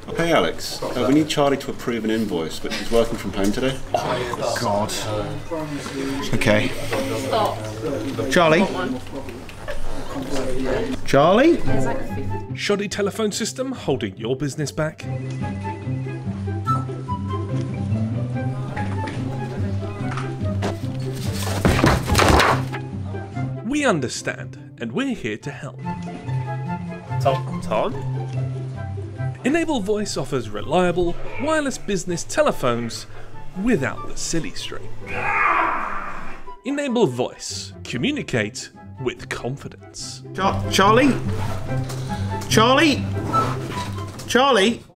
Hey Alex, we need Charlie to approve an invoice, but he's working from home today. Oh, God. Okay. Stop. Charlie? Charlie? Shoddy telephone system holding your business back? We understand, and we're here to help. Tom? enableVoice offers reliable, wireless business telephones without the silly string. enableVoice. Communicate with confidence. Charlie? Charlie? Charlie?